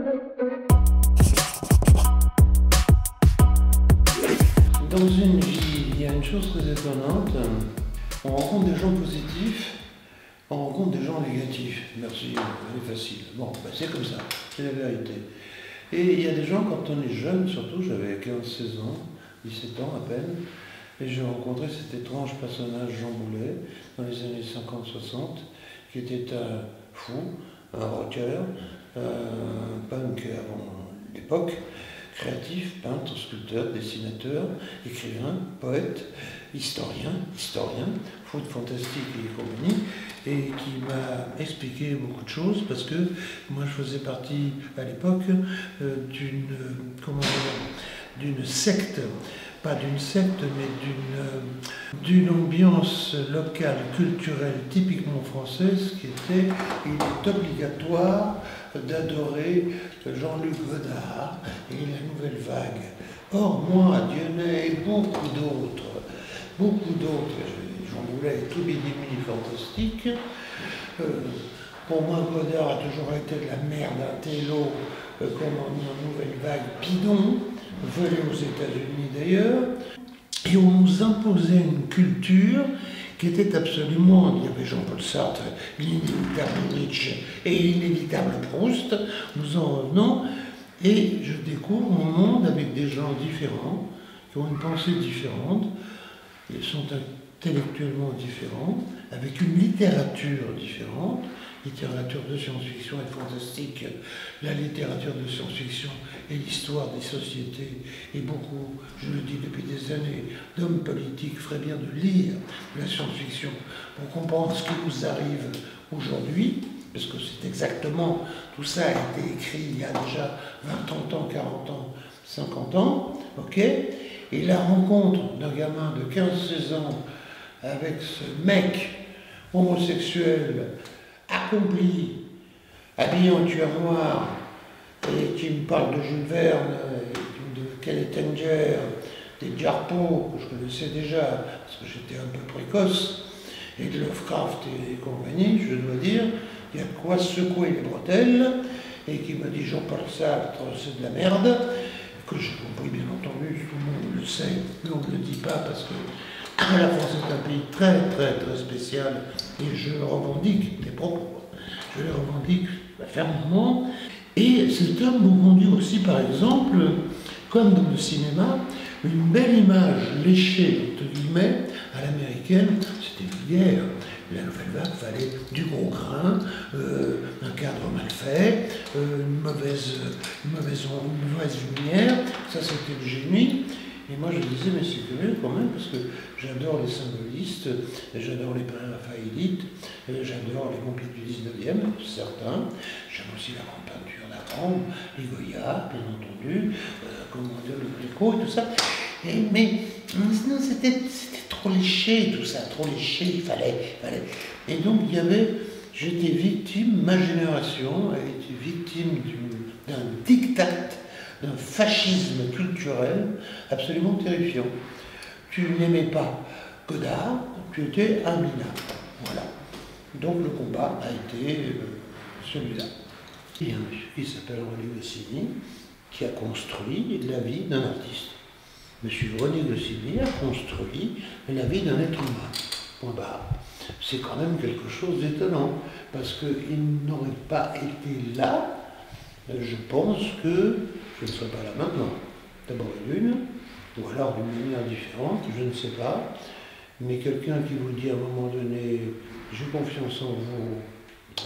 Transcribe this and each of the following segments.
Dans une vie, il y a une chose très étonnante. On rencontre des gens positifs, on rencontre des gens négatifs. Merci, c'est facile. Bon, ben c'est comme ça, c'est la vérité. Et il y a des gens, quand on est jeune, surtout, j'avais 15-16 ans, 17 ans à peine, et j'ai rencontré cet étrange personnage Jean Boulet, dans les années 50-60, qui était un fou, un rocker, un punk avant l'époque, créatif, peintre, sculpteur, dessinateur, écrivain, poète, historien, foot fantastique et compagnie, et qui m'a expliqué beaucoup de choses parce que moi je faisais partie à l'époque d'une secte, pas d'une secte, mais d'une ambiance locale, culturelle, typiquement française, qui était, il est obligatoire d'adorer Jean-Luc Godard et la Nouvelle Vague. Or, moi, Dieudonné et beaucoup d'autres, Jean Boulet est tout bidimini fantastique. Pour moi, Godard a toujours été de la merde, un télo, comme on dit en Nouvelle Vague, bidon, volé aux États-Unis d'ailleurs. Et on nous imposait une culture qui était absolument, il y avait Jean-Paul Sartre, l'inévitable Nietzsche et l'inévitable Proust, nous en revenons, et je découvre mon monde avec des gens différents, qui ont une pensée différente, ils sont intellectuellement différents, avec une littérature différente, littérature de science-fiction et fantastique, la littérature de science-fiction et l'histoire des sociétés, et beaucoup, je le dis depuis des années, d'hommes politiques feraient bien de lire la science-fiction pour comprendre ce qui nous arrive aujourd'hui, parce que c'est exactement, tout ça a été écrit il y a déjà 20, 30 ans, 40 ans, 50 ans, ok? Et la rencontre d'un gamin de 15-16 ans avec ce mec homosexuel accompli, habillé en tueur noir, et qui me parle de Jules Verne, de Kenneth Anger, des Jarpeaux, que je connaissais déjà, parce que j'étais un peu précoce, et de Lovecraft et compagnie, je dois dire, il y a de quoi secouer les bretelles, et qui m'a dit Jean-Paul Sartre, c'est de la merde, que j'ai compris bien entendu, tout le monde le sait, mais on ne le dit pas parce que la France est un pays très très très spécial, et je revendique mes propos, je les revendique fermement. Et cet homme nous conduit aussi, par exemple, comme dans le cinéma, une belle image léchée, entre guillemets, à l'américaine, c'était vulgaire. La Nouvelle Vague fallait du gros grain, un cadre mal fait, une mauvaise lumière, ça c'était le génie. Et moi je disais, mais c'est curieux quand même, parce que j'adore les symbolistes, j'adore les pré-raphaélites, j'adore les Montpellier du 19e, certains, j'aime aussi la grande peinture d'Arande, les Goya, bien entendu, comment dire, le Gréco et tout ça. Mais non, c'était trop léché tout ça, trop léché, il fallait. Et donc j'étais victime, ma génération a été victime d'un diktat, d'un fascisme culturel absolument terrifiant. Tu n'aimais pas Godard, tu étais un minable. Voilà. Donc le combat a été celui-là. Il y a un monsieur qui s'appelle René Goscinny qui a construit la vie d'un artiste. Monsieur René Goscinny a construit la vie d'un être humain. Point barre. C'est quand même quelque chose d'étonnant, parce qu'il n'aurait pas été là, je pense que je ne serais pas là maintenant. D'abord une, ou alors d'une manière différente, je ne sais pas, mais quelqu'un qui vous dit à un moment donné « j'ai confiance en vous, allez-y »,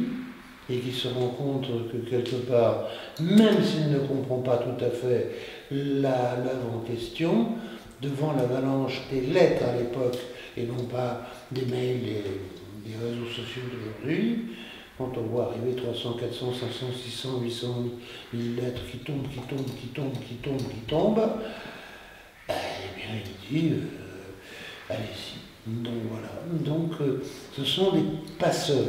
et qui se rend compte que quelque part, même s'il ne comprend pas tout à fait l'œuvre en question, devant l'avalanche des lettres à l'époque, et non pas des mails et des réseaux sociaux d'aujourd'hui, quand on voit arriver 300, 400, 500, 600, 800 000 lettres qui tombent, eh bien il dit allez-y. Donc voilà. Donc ce sont les passeurs.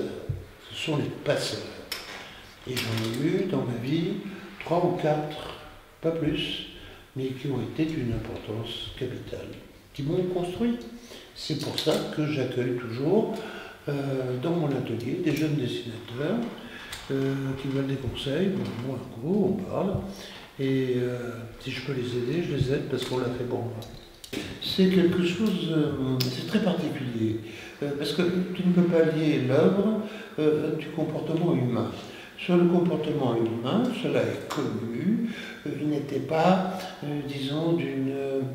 Et j'en ai eu dans ma vie 3 ou 4, pas plus, mais qui ont été d'une importance capitale, qui m'ont construit. C'est pour ça que j'accueille toujours dans mon atelier des jeunes dessinateurs qui veulent des conseils. Bon, moi, en gros, on parle. Et si je peux les aider, je les aide parce qu'on l'a fait pour moi. C'est quelque chose, c'est très particulier, parce que tu ne peux pas lier l'œuvre du comportement humain. Sur le comportement humain, cela est connu, il n'était pas, disons, d'une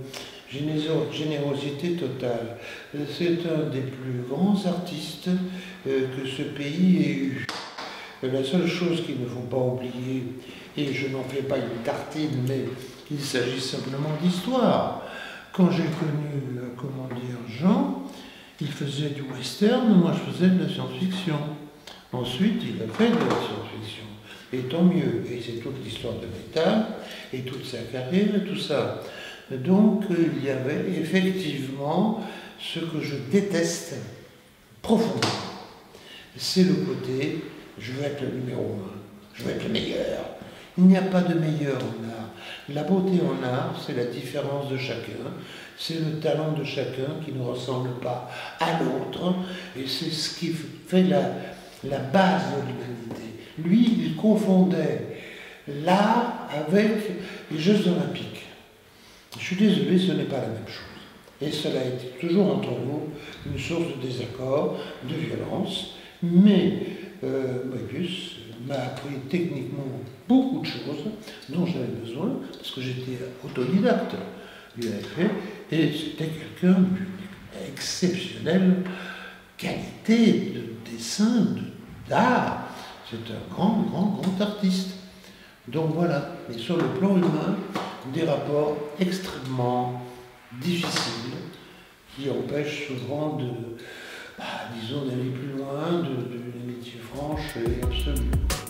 générosité totale. C'est un des plus grands artistes que ce pays ait eu. La seule chose qu'il ne faut pas oublier, et je n'en fais pas une tartine, mais il s'agit simplement d'histoire. Quand j'ai connu, comment dire, Jean, il faisait du western, moi je faisais de la science-fiction. Ensuite, il a fait de la science-fiction. Et tant mieux. Et c'est toute l'histoire de métal, et toute sa carrière, et tout ça. Donc, il y avait effectivement ce que je déteste profondément. C'est le côté, je veux être le numéro 1, je veux être le meilleur. Il n'y a pas de meilleur en art. La beauté en art, c'est la différence de chacun, c'est le talent de chacun qui ne ressemble pas à l'autre, et c'est ce qui fait la base de l'humanité. Lui, il confondait l'art avec les Jeux Olympiques. Je suis désolé, ce n'est pas la même chose. Et cela a été toujours entre nous une source de désaccord, de violence, mais Moebius m'a appris techniquement beaucoup de choses dont j'avais besoin, parce que j'étais autodidacte. Il avait fait, et c'était quelqu'un d'une exceptionnelle qualité de dessin, d'art. C'est un grand artiste. Donc voilà, et sur le plan humain, des rapports extrêmement difficiles qui empêchent souvent de, disons, d'aller plus loin, d'une amitié franche et absolue.